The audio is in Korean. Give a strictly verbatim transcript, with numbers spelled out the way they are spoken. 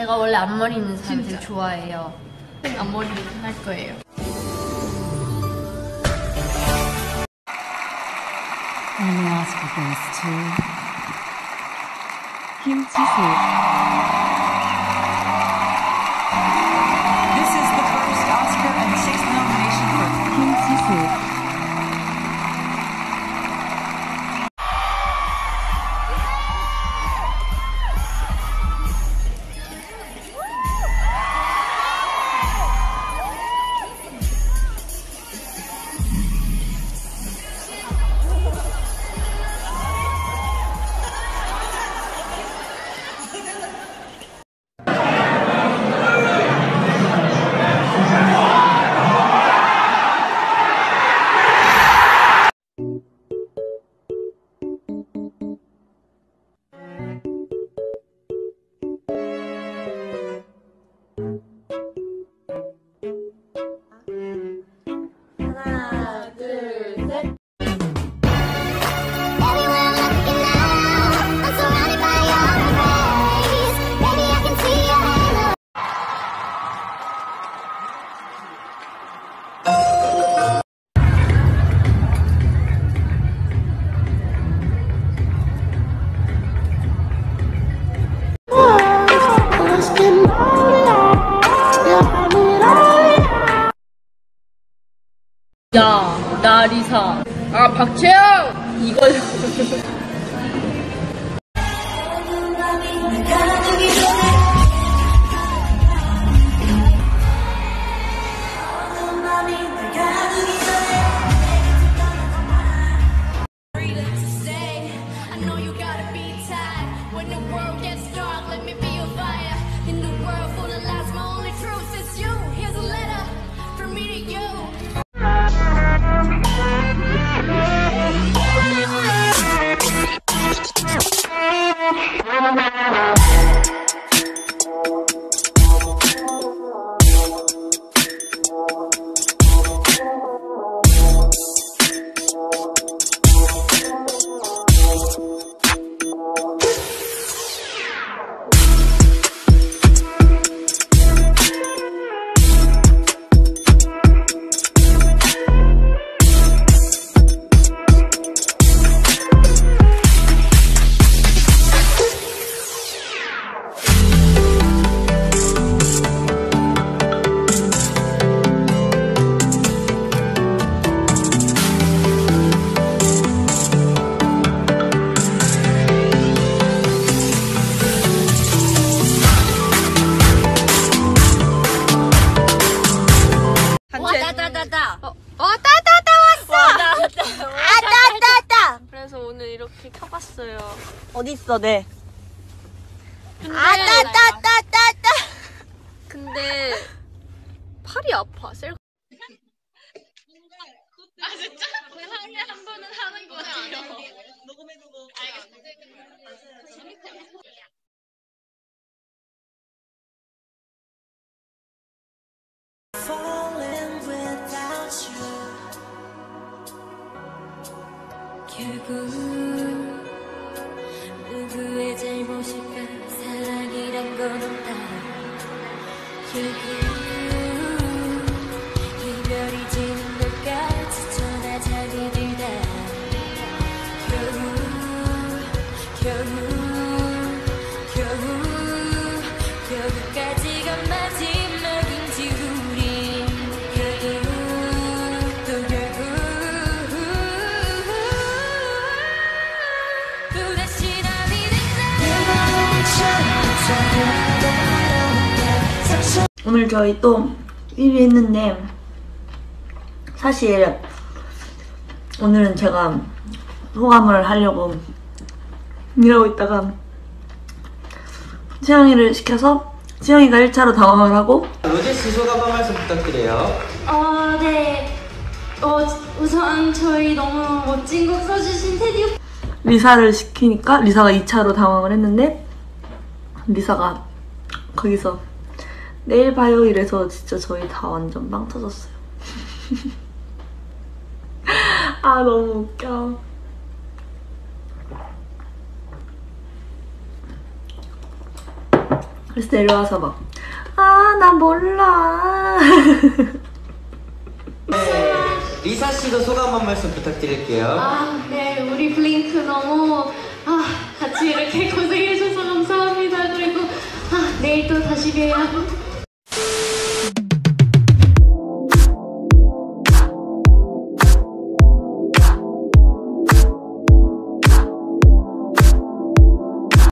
제가 원래 앞머리 있는 사람 되게 좋아해요. 앞머리 할 거예요. And the Oscar goes to Kim Ji-soo. This is the first Oscar and sixth nomination for Kim Ji-soo. 야, 나 리사. 아, 박채영! 이거. 이렇게 켜봤어요. 어딨어, 네? 근데, 아, 따, 따, 따, 따, 따. 근데 팔이 아파. 셀. 아 진짜? 하루에 한 번은 하는 거예요. 녹음해두고. Falling without you. 결국 누구의 잘못일까? 사랑이란 건 없다. 결국 이별이 지는 걸까? 지쳐나 잠이 들다. 겨우 겨우 겨우 겨우까지가 마지막인지 우린 결국 또 결국 또다시 남이 된다. 오늘 저희 또 일 위 했는데 사실 오늘은 제가 소감을 하려고 이러고 있다가 지영이를 시켜서 지영이가 일 차로 당황을 하고 로제씨 소감 한 말씀 부탁드려요. 어, 네. 어, 우선 저희 너무 멋진 곡 써주신 테디 오빠 리사를 시키니까 리사가 이 차로 당황을 했는데 리사가 거기서 내일 봐요 이래서 진짜 저희 다 완전 빵 터졌어요. 아 너무 웃겨. 그래서 내려와서 막 아, 나 몰라. 네, 리사 씨도 소감 한 말씀 부탁드릴게요. 아, 네, 우리 블링크 너무 아, 같이 이렇게 고생해주셔서 감사합니다. 그리고 아, 내일 또 다시 봬요.